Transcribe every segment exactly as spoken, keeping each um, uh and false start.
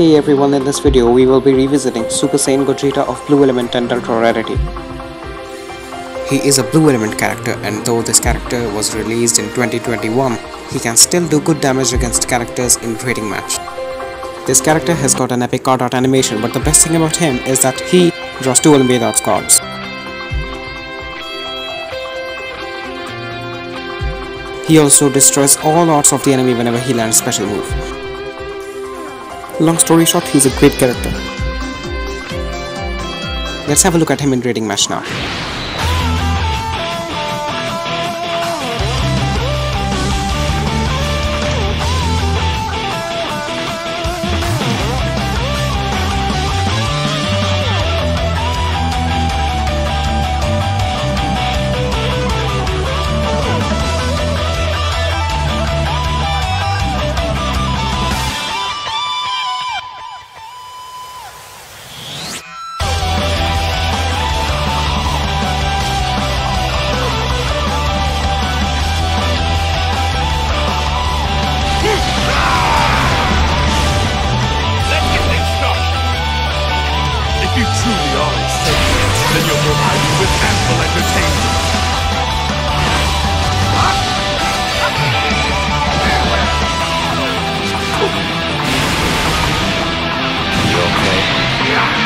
Hey everyone, in this video we will be revisiting Super Saiyan Gogeta of Blue Element and Ultra Rarity. He is a Blue Element character, and though this character was released in twenty twenty-one, he can still do good damage against characters in trading match. This character has got an epic card art animation, but the best thing about him is that he draws two Olympiad Arts cards. He also destroys all odds of the enemy whenever he lands special move. Long story short, he's a great character. Let's have a look at him in trading match now. If you truly are a Saiyan, then you'll provide me with ample entertainment. You okay?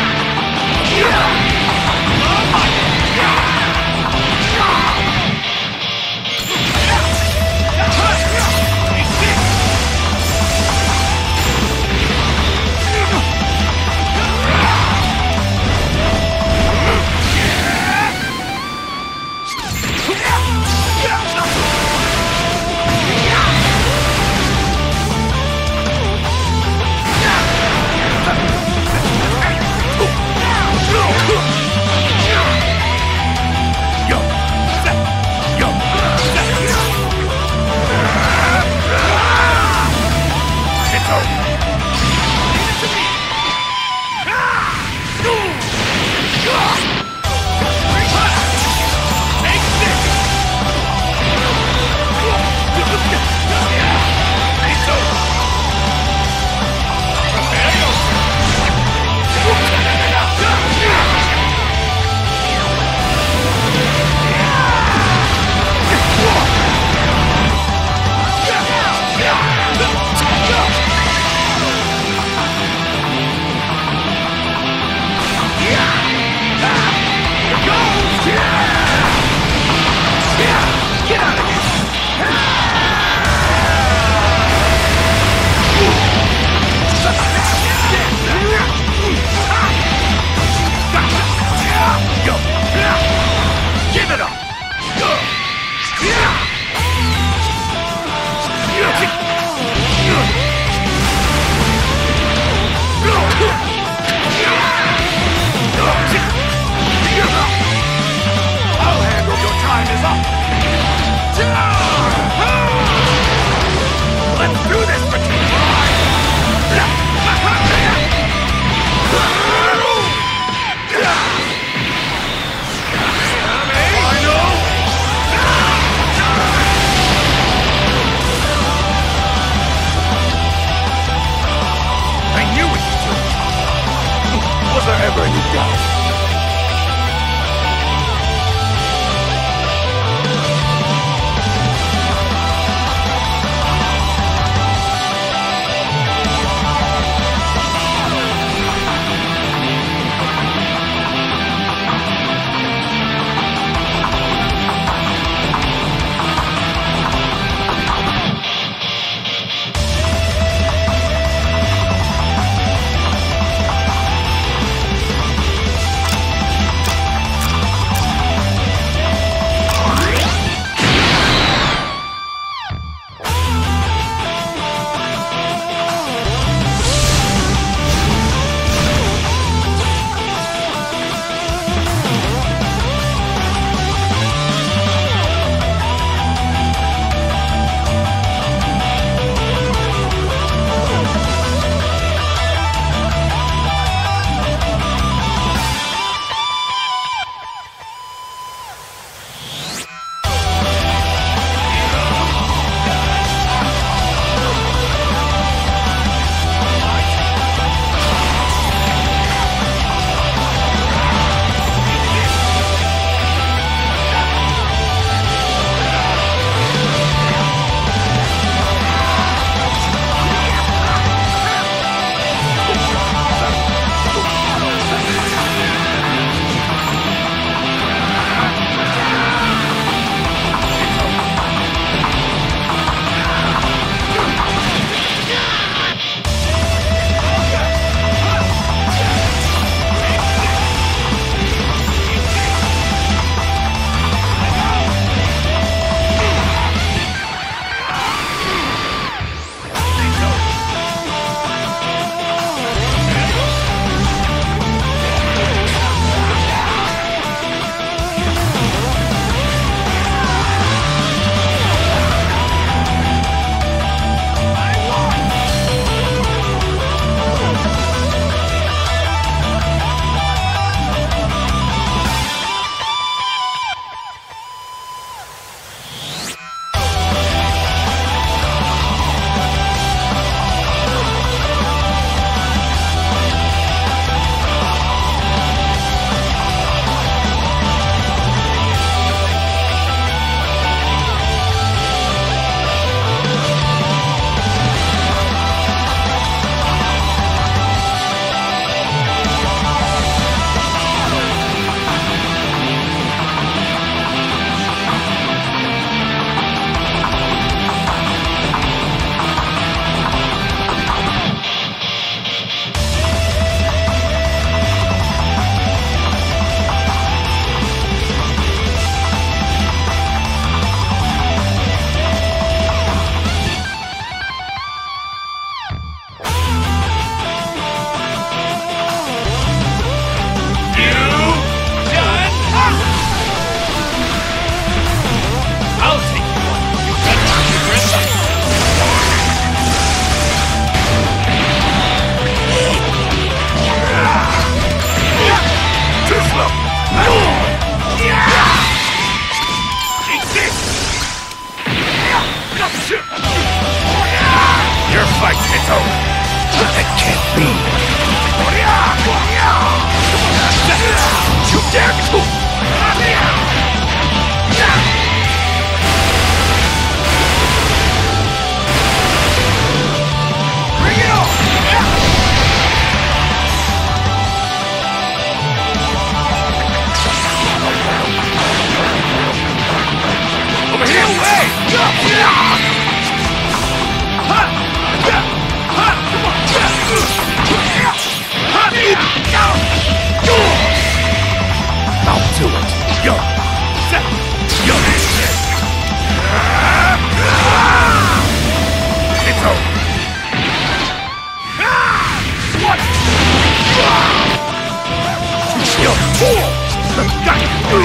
Was there ever any doubt?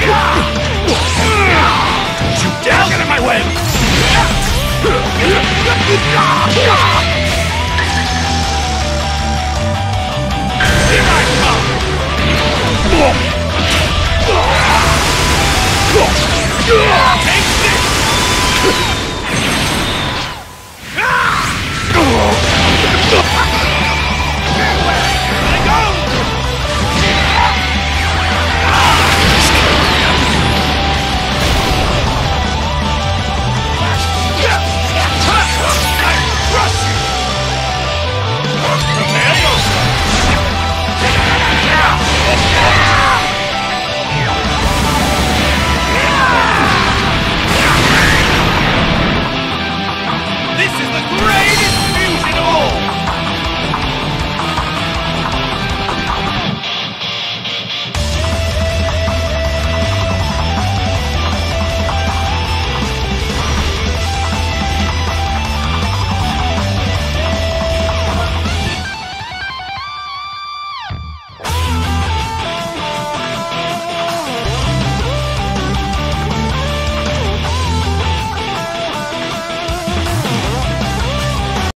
You dare get in my way!